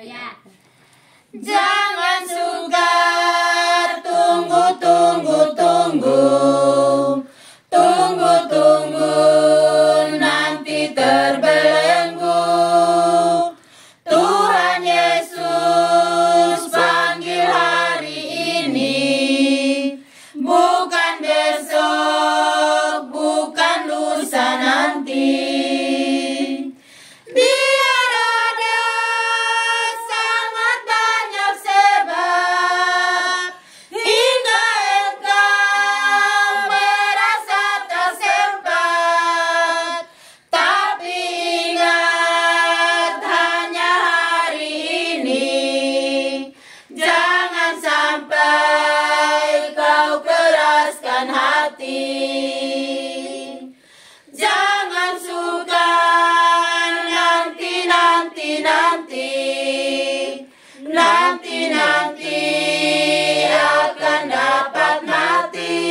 ya. Jangan sukar, tunggu, tunggu, tunggu. Tunggu, tunggu, nanti terbelenggu. Tuhan Yesus panggil hari ini, bukan besok, bukan lusa nanti. Biar ada sangat banyak sebab hingga engkau merasa tersempat, tapi ingat hanya hari ini. Jangan sampai kau keraskan hati. Jangan suka nanti akan dapat mati.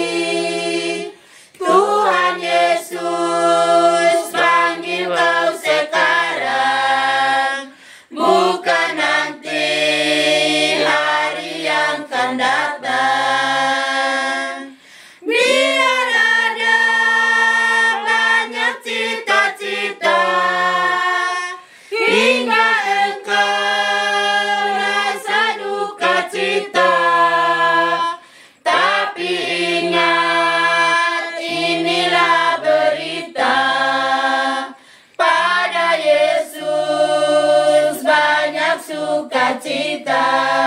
Tuhan Yesus panggil kau sekarang, bukan nanti hari yang akan datang. Biar ada banyak cita-cita hingga engkau rasa duka cita, tapi ingat inilah berita, pada Yesus banyak sukacita.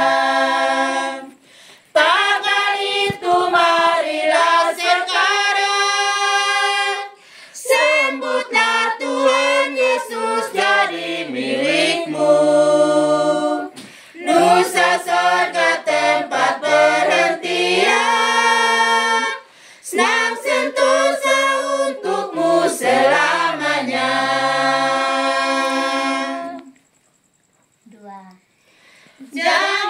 Maka itu marilah sekarang sambutlah Tuhan Yesus jadi milikmu. Nusa sorga tempat perhentian, senang sentosa untukmu selamanya. 2. Jangan